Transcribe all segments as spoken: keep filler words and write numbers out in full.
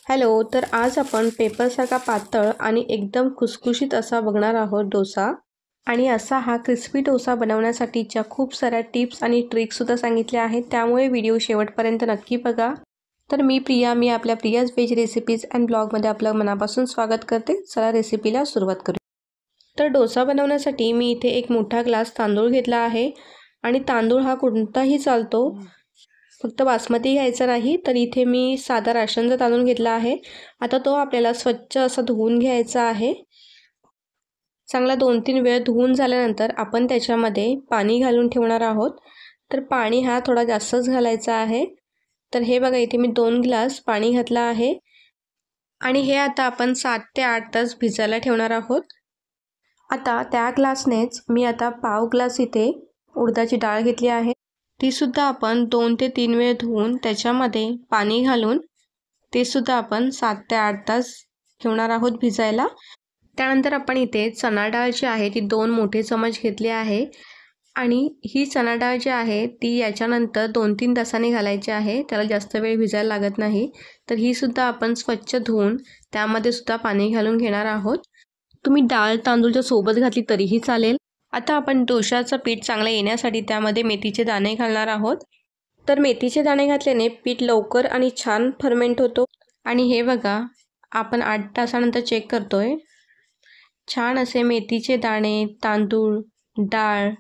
Hello, तर आज आपण पेपरसारखा पातळ आणि एकदम खुसखुशीत असा बघणार आहोत डोसा. आणि असा हा क्रिस्पी डोसा बनवण्यासाठीच्या खूप साऱ्या टिप्स आणि ट्रिक्ससुद्धा सांगितल्या आहेत, त्यामुळे व्हिडिओ शेवटपर्यंत नक्की बघा. तर मी प्रिया, मी आपल्या प्रियाज व्हेज रेसिपीज अँड ब्लॉगमध्ये आपलं मनापासून स्वागत करते. चला रेसिपीला सुरुवात करू. तर डोसा बनवण्यासाठी मी इथे एक मोठा ग्लास तांदूळ घेतला आहे. आणि तांदूळ हा कोणताही चालतो, फक्त बासमती घ्यायचा नाही. तर इथे मी साधा राशनचा तांदूळ घेतला आहे. आता तो आपल्याला स्वच्छ असा धुवून घ्यायचा आहे. चांगला दोन तीन वेळ धुवून झाल्यानंतर आपण त्याच्यामध्ये पाणी घालून ठेवणार आहोत. तर पाणी हा थोडा जास्तच घालायचा आहे. तर हे बघा, इथे मी दोन ग्लास पाणी घातलं आहे. आणि हे आता आपण सात ते आठ तास भिजायला ठेवणार आहोत. आता त्या ग्लासनेच मी आता पाव ग्लास इथे उडदाची डाळ घेतली आहे. ती सुद्धा आपण दोन ते तीन वेळ धुवून त्याच्यामध्ये पाणी घालून ते सुद्धा आपण सात ते आठ तास ठेवणार आहोत भिजायला. त्यानंतर आपण इथे चणा डाळ जी आहे ती दोन मोठे चमच घेतली आहे. आणि ही चणा डाळ जी आहे ती याच्यानंतर दोन तीन तासांनी घालायची आहे, त्याला जास्त वेळ भिजायला लागत नाही. तर ही सुद्धा आपण स्वच्छ धुवून त्यामध्ये सुद्धा पाणी घालून घेणार आहोत. तुम्ही डाळ तांदूळच्या सोबत घातली तरीही चालेल. आता आपण डोशाचं पीठ चांगलं येण्यासाठी त्यामध्ये मेथीचे दाणे घालणार आहोत. तर मेथीचे दाणे घातल्याने पीठ लवकर आणि छान फर्मेंट होतो. आणि हे बघा, आपण आठ तासानंतर चेक करतोय. छान असे मेथीचे दाणे, तांदूळ, डाळ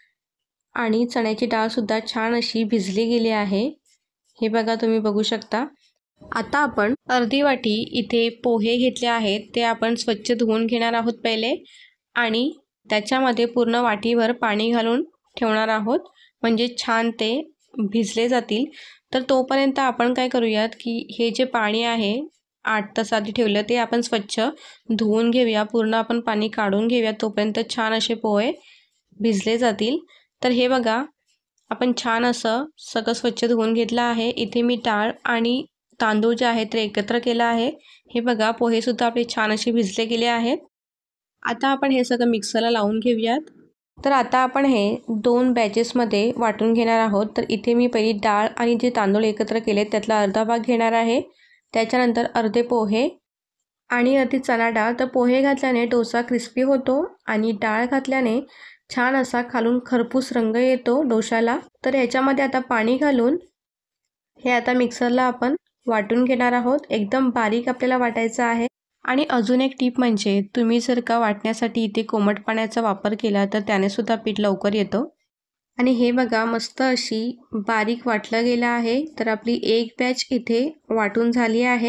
आणि चण्याची डाळसुद्धा छान अशी भिजली गेली आहे. हे बघा, तुम्ही बघू शकता. आता आपण अर्धी वाटी इथे पोहे घेतले आहेत, ते आपण स्वच्छ धुवून घेणार आहोत पहिले. आणि त्याच्यामध्ये पूर्ण वाटीभर पाणी घालून ठेवणार आहोत, म्हणजे छान ते भिजले जातील. तर तोपर्यंत आपण काय करूयात की हे जे पाणी आहे आठ तास आधी ठेवलं ते आपण स्वच्छ धुवून घेऊया. पूर्ण आपण पाणी काढून घेऊया, तोपर्यंत छान असे पोहे भिजले जातील. तर हे बघा, आपण छान असं सगळं स्वच्छ धुवून घेतलं आहे. इथे मी डाळ आणि तांदूळ जे आहे ते एकत्र केलं आहे. हे बघा, पोहेसुद्धा आपले छान असे भिजले गेले आहेत. आता आपण हे सगळं मिक्सरला लावून घेऊयात. तर आता आपण हे दोन बॅचेसमध्ये वाटून घेणार आहोत. तर इथे मी पहिली डाळ आणि जे तांदूळ एकत्र केले त्यातला अर्धा भाग घेणार आहे. त्याच्यानंतर अर्धे पोहे आणि अर्धी चणा डाळ. तर पोहे घातल्याने डोसा क्रिस्पी होतो आणि डाळ घातल्याने छान असा खालून खरपूस रंग येतो डोशाला. तर ह्याच्यामध्ये आता पाणी घालून हे आता मिक्सरला आपण वाटून घेणार आहोत. एकदम बारीक आपल्याला वाटायचं आहे. आणि अजून एक टीप म्हणजे तुम्ही जर का वाटण्यासाठी इथे कोमट पाण्याचा वापर केला तर त्याने सुद्धा पीठ लवकर येतं. आणि हे बघा, मस्त अशी बारीक वाटलं गेलं आहे. तर आपली एक बॅच इथे वाटून झाली आहे.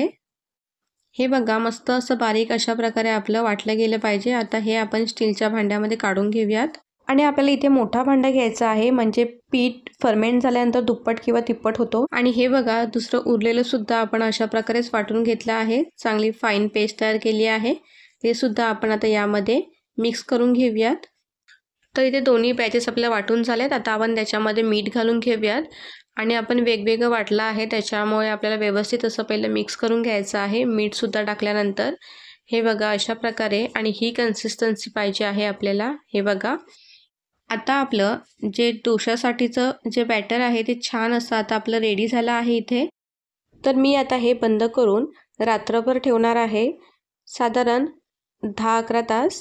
हे बघा, मस्त असं बारीक अशा प्रकारे आपलं वाटलं गेलं पाहिजे. आता हे आपण स्टीलच्या भांड्यामध्ये काढून घेऊयात. आणि आपल्याला इथे मोठा भांडा घ्यायचा आहे, म्हणजे पीठ फर्मेंट झाल्यानंतर दुप्पट किंवा तिप्पट होतो. आणि हे बघा, दुसरं उरलेलं सुद्धा आपण अशा प्रकारेच वाटून घेतलं आहे. चांगली फाईन पेस्ट तयार केली आहे. हे सुद्धा आपण आता यामध्ये मिक्स करून घेऊयात. तर इथे दोन्ही बॅचेस आपल्या वाटून झाल्यात. आता आपण त्याच्यामध्ये मीठ घालून घेऊयात. आणि आपण वेगवेगळं वाटलं आहे, त्याच्यामुळे आपल्याला व्यवस्थित असं पहिलं मिक्स करून घ्यायचं आहे. मीठसुद्धा टाकल्यानंतर हे बघा, अशा प्रकारे. आणि ही कन्सिस्टन्सी पाहिजे आहे आपल्याला. हे बघा, आता आपलं जे डोशासाठीचं जे बॅटर आहे ते छान असं आता आपलं रेडी झालं आहे इथे. तर मी आता हे बंद करून रात्रभर ठेवणार आहे, साधारण दहा अकरा तास.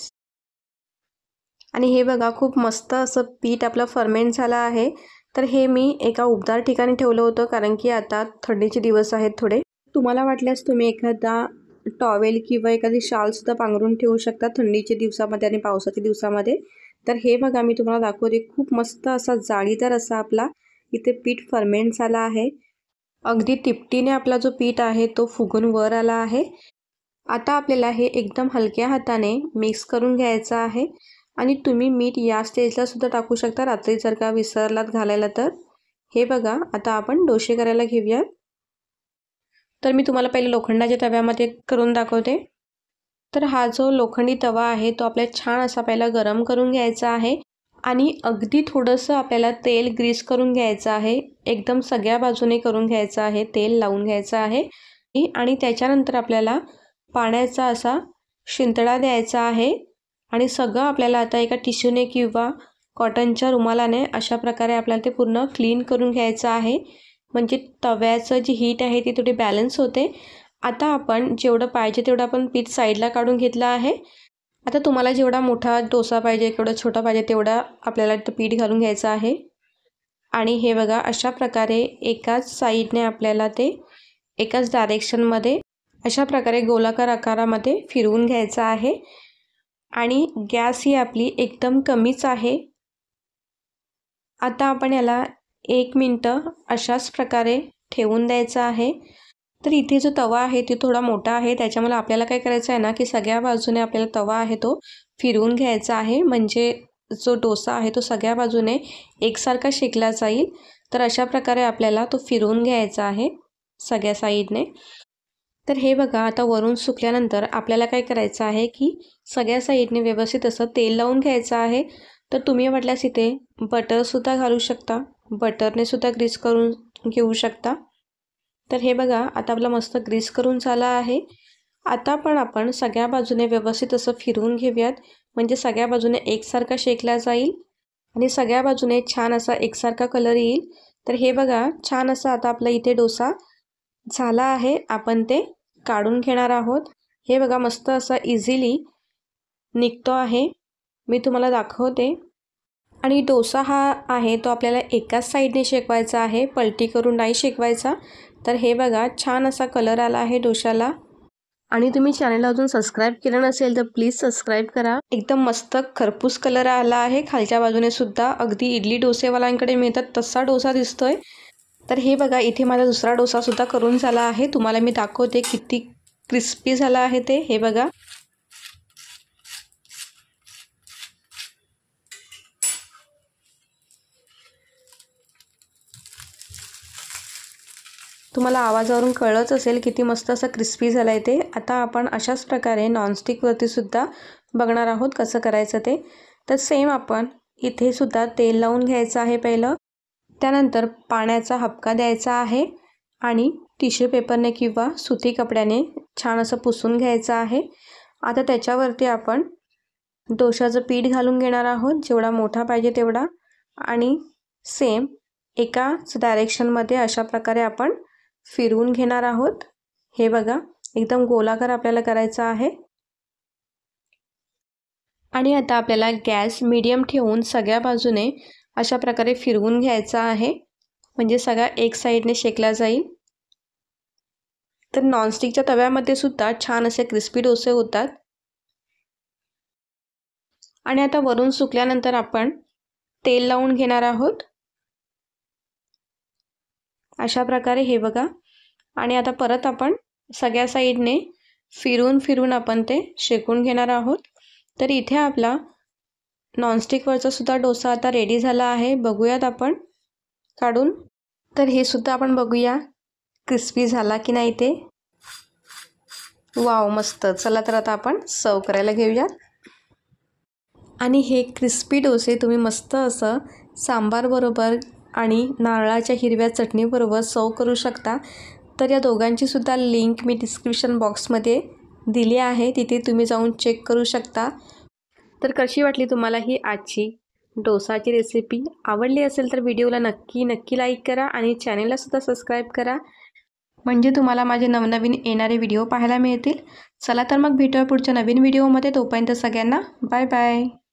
आणि हे बघा, खूप मस्त असं पीठ आपलं फर्मेंट झालं आहे. तर हे मी एका उबदार ठिकाणी ठेवलं होतं, कारण की आता थंडीचे दिवस आहेत थोडे. तुम्हाला वाटल्यास तुम्ही एखादा टॉवेल किंवा एखादी शालसुद्धा पांघरून ठेवू शकता थंडीच्या दिवसामध्ये आणि पावसाच्या दिवसामध्ये. तर हे बघा, मी तुम्हाला दाखवते, खूप मस्त असा जाळीदार असा आपला इथे पीठ फर्मेंट झाला आहे. अगदी तिपटीने आपला जो पीठ आहे तो फुगून वर आला आहे. आता आपल्याला हे एकदम हलक्या हाताने मिक्स करून घ्यायचं आहे. आणि तुम्ही मीठ या स्टेजला सुद्धा टाकू शकता, रात्री जर का विसरलात घालायला तर. हे बघा, आता आपण डोसे करायला घेऊयात. तर मी तुम्हाला पहिले लोखंडाच्या तव्यामध्ये करून दाखवते. तर हा जो लोखंडी तवा आहे तो आपल्याला छान असा पहिला गरम करून घ्यायचा आहे. आणि अगदी थोडंसं आपल्याला तेल ग्रीस करून घ्यायचं आहे. एकदम सगळ्या बाजूने करून घ्यायचं आहे, तेल लावून घ्यायचं आहे. आणि त्याच्यानंतर आपल्याला पाण्याचा असा शिंतडा द्यायचा आहे. आणि सगळं आपल्याला आता एका टिश्यूने किंवा कॉटनच्या रुमालाने अशा प्रकारे आपल्याला ते पूर्ण क्लीन करून घ्यायचं आहे, म्हणजे तव्याचं जी हीट आहे ती थोडी बॅलन्स होते. आता आपण जेवढं पाहिजे तेवढं आपण पीठ साईडला काढून घेतलं आहे। आता तुम्हाला जेवढा मोठा डोसा पाहिजे केवढा छोटा पाहिजे तेवढा आपल्याला इथं पीठ घालून घ्यायचं आहे। आणि हे बघा अशा प्रकारे एकाच साईडने आपल्याला ते एकाच डायरेक्शनमध्ये अशा प्रकारे गोलाकार आकारामध्ये फिरवून घ्यायचं आहे। आणि गॅस ही आपली एकदम कमीच आहे। आता आपण याला एक मिनिट अशाच प्रकारे ठेवून द्यायचं आहे। तर इथे जो तवा आहे तो थोडा मोठा आहे, त्याच्यामुळे आपल्याला काय करायचं आहे ना की सगळ्या बाजूने आपल्याला तवा आहे तो फिरवून घ्यायचा आहे, म्हणजे जो डोसा आहे तो सगळ्या बाजूने एकसारखा शेकला जाईल। तर अशा प्रकारे आपल्याला तो फिरवून घ्यायचा आहे सगळ्या साईडने। तर हे बघा आता वरून सुकल्यानंतर आपल्याला काय करायचं आहे की सगळ्या साईडने व्यवस्थित असं तेल लावून घ्यायचं आहे। तर तुम्ही वाटल्यास इथे बटरसुद्धा घालू शकता, बटरने सुद्धा ग्रीस करून घेऊ शकता। तर हे बघा आता आपला मस्त ग्रीस करून झाला आहे। आता पण आपण सगळ्या बाजूने व्यवस्थित असं फिरवून घेऊयात, म्हणजे सगळ्या बाजूने एकसारखा शेकला जाईल आणि सगळ्या बाजूने छान असा एकसारखा कलर येईल। तर हे बघा छान असा आता आपला इथे डोसा झाला आहे, आपण ते काढून घेणार आहोत। हे बघा मस्त असा इझिली निघतो आहे, मी तुम्हाला दाखवते। आणि डोसा हा आहे तो आपल्याला एकाच साईडने शेकवायचा आहे, पलटी करून नाही शेकवायचा। तर हे बघा छान असा कलर आला आहे डोशाला। आणि तुम्ही चॅनलला अजून सबस्क्राईब केलं नसेल तर प्लीज सबस्क्राईब करा। एकदम मस्त खरपूस कलर आला आहे, खालच्या बाजूने सुद्धा अगदी इडली डोसेवाल्यांकडे मिळतात तसा डोसा दिसतोय। तर हे बघा इथे माझा दुसरा डोसा सुद्धा करून झाला आहे, तुम्हाला मी दाखवते किती क्रिस्पी झाला आहे ते। हे बघा तुम्हाला आवाजावरून कळलंच असेल किती मस्त असं क्रिस्पी झालं आहे ते। आता आपण अशाच प्रकारे नॉनस्टिकवरती सुद्धा बघणार आहोत कसं करायचं ते। तर सेम आपण इथे सुद्धा तेल लावून घ्यायचं आहे पहिलं, त्यानंतर पाण्याचा हबका द्यायचा आहे आणि टिश्यू पेपरने किंवा सुती कपड्याने छान असं पुसून घ्यायचं आहे। आता त्याच्यावरती आपण डोशाचं पीठ घालून घेणार आहोत, जेवढा मोठा पाहिजे तेवढा, आणि सेम एकाच डायरेक्शनमध्ये अशा प्रकारे आपण फिरवून घेणार आहोत। हे बघा एकदम गोलाकार आपल्याला करायचा आहे। आणि आता आपल्याला गॅस मीडियम ठेवून सगळ्या बाजूने अशा प्रकारे फिरवून घ्यायचा आहे, म्हणजे सगळा एक साईडने शेकला जाईल। तर नॉनस्टिकच्या तव्यामध्ये सुद्धा छान असे क्रिस्पी डोसे होतात। आणि आता वरून सुकल्यानंतर आपण तेल लावून घेणार आहोत अशा प्रकारे। हे बघा आणि आता परत आपण सगळ्या साईडने फिरून फिरून आपण ते शेकून घेणार आहोत। तर इथे आपला नॉनस्टिकवरचा सुद्धा डोसा आता रेडी झाला आहे, बघूयात आपण काढून। तर हे सुद्धा आपण बघूया क्रिस्पी झाला की नाही ते। वाव मस्त, चला तर आता आपण सर्व करायला घेऊया। आणि हे क्रिस्पी डोसे तुम्ही मस्त असं सांबार बरोबर आणि नारळाच्या हिरव्या चटणीबरोबर सर्व करू शकता। तर या दोघांची सुद्धा लिंक मी डिस्क्रिप्शन बॉक्समध्ये दिली आहे, तिथे तुम्ही जाऊन चेक करू शकता। तर कशी वाटली तुम्हाला ही आजची डोसाची रेसिपी? आवडली असेल तर व्हिडिओला नक्की नक्की लाईक करा आणि चॅनलला सुद्धा सबस्क्राईब करा, म्हणजे तुम्हाला माझे नवनवीन येणारे व्हिडिओ पाहायला मिळतील। चला तर मग भेटूया पुढच्या नवीन व्हिडिओमध्ये, तोपर्यंत सगळ्यांना बाय बाय।